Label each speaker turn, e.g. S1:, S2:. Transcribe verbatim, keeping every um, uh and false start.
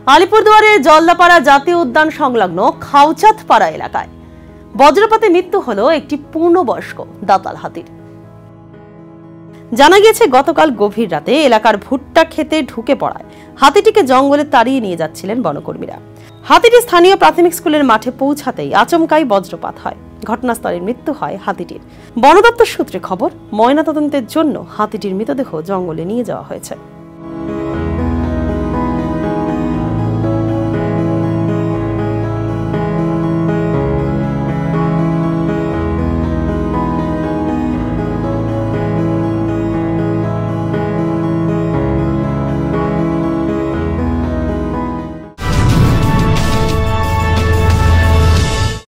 S1: আলিপুরদুয়ারের জলদাপাড়া জাতীয় উদ্যান সংলগ্ন খাউচাঁদপাড়া এলাকায় বজ্রপাতে মৃত্যু হলো একটি পূর্ণবয়স্ক দাতাল হাতির। জানা গিয়েছে, গতকাল গভীর রাতে এলাকার ভুট্টা খেতে ঢুকে পড়ায় হাতিটিকে জঙ্গলে তাড়িয়ে নিয়ে যাচ্ছিলেন বনকর্মীরা। হাতিটি স্থানীয় প্রাথমিক স্কুলের মাঠে পৌঁছাতেই আচমকাই বজ্রপাত হয়। ঘটনাস্থলে মৃত্যু হয় হাতিটির। বন দপ্তর সূত্রে খবর, ময়নাতদন্তের জন্য হাতিটির মৃতদেহ জঙ্গলে নিয়ে যাওয়া হয়েছে।